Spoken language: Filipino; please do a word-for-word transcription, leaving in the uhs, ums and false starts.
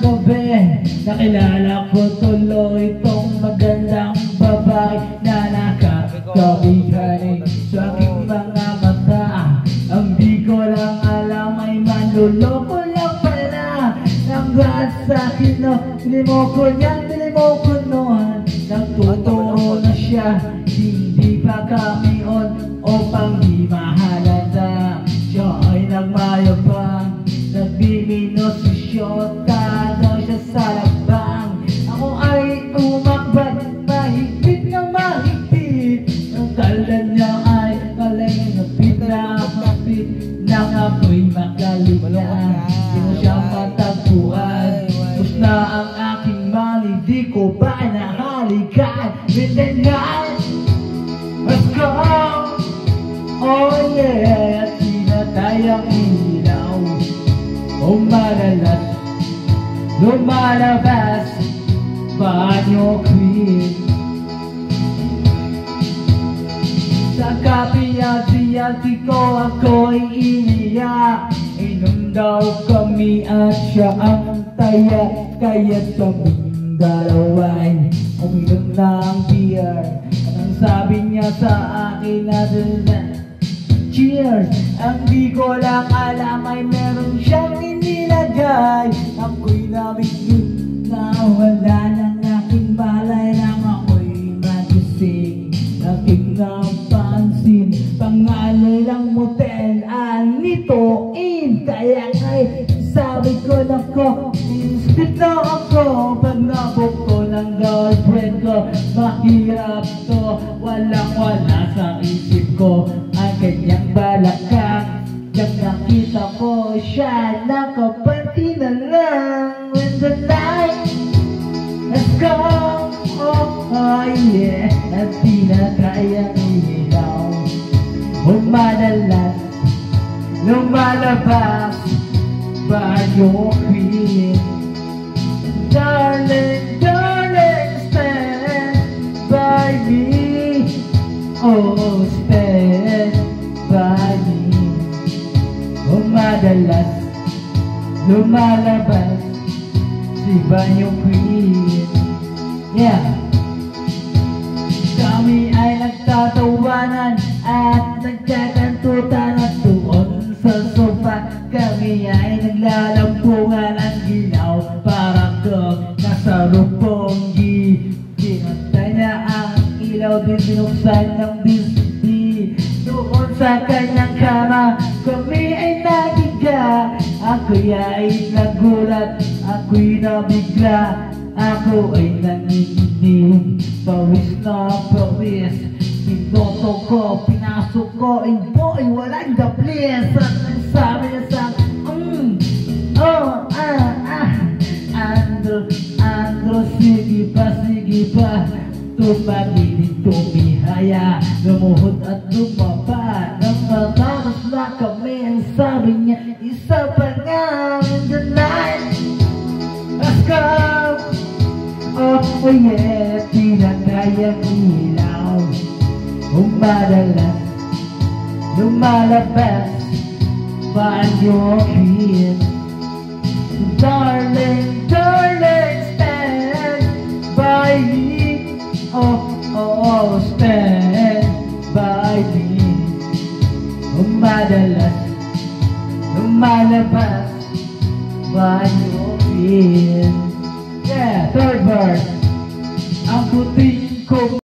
gabi, nakilala ko tuloy itong magandang babae na nakakabigay sa aking mga mata. Ang di ko lang alam ay manluloko lang pala. Hanggang sa akin, no, nilimoko niya, nilimoko noon. Nagtuturo na siya, hindi pa kami on o pang di mahalata. Siya ay nagmayabang, nagbiminusyotan daw siya sa labang. Ako ay umakbat, mahigpit na mahigpit. Ang kala niya ay kalay napit na mapit. Nang ako'y makalinga, sino siyang matagpuan. Tapos na ang aking mali, di ko ba nahalikan. With the night, let's go. Oh yeah, tinatayang ilaw, umalalas, lumalabas, banyo queen. Sa kapiyati-yati ko ako'y iniyak. Inom daw kami at siya ang taya, kaya kaming dalawa'y uminom ng beer. Anong sabi niya sa akin na cheers? Ang di ko lang alam ay meron siyang inilagay. Ako'y nabigyan na wala ng aking balay lang ako'y magising. Aking napansin, pangalan lang motel Anito Inn. Kaya ngay sabi ko na ko, instead na ako. Pag nabok ko ng girlfriend ko, mahirap to, walang wala sa isip ko ang kanyang balakang. Yung nakita ko siya, nakapati na lang. When the night has come, oh, oh yeah, at di na kayang ilaw, umadalas, lumalabas, banyo queen. Darling, darling, stand by me. Oh, stand by me. Umadalas, lumalabas, si banyo queen. Yeah. Kami ay nagtatawanan at nagkakantutan at doon sa sofa. Kami ay naglalampungan ang ginaw, parang kang nasa ruponggi. Pinatay na ang ilaw, din binuksan ng bisbi. Doon sa kanyang kama, kami ay nagiga. Ako'y ay nagulat, ako'y nabigla. Ako ay nanginginig, pawis na pawis. Pinoto ko, pinasok ko, ay boy, walang the place. At nagsabi niya sa mm, oh, ah, ah Andro, Andro, sige pa, sige pa. Tumagilid, tumihaya, lumuhod at lumaba. Nang matapos na kami, ang sabi niya, isa pa nga. In the night, let's go. Oh yeah, tinatayang ilaw, umadalas, lumalabas, banyo queen. Darling, darling, stand by me. Oh, oh, stand by me. Umadalas, lumalabas, banyo queen. Yeah, third verse. Ang puting ko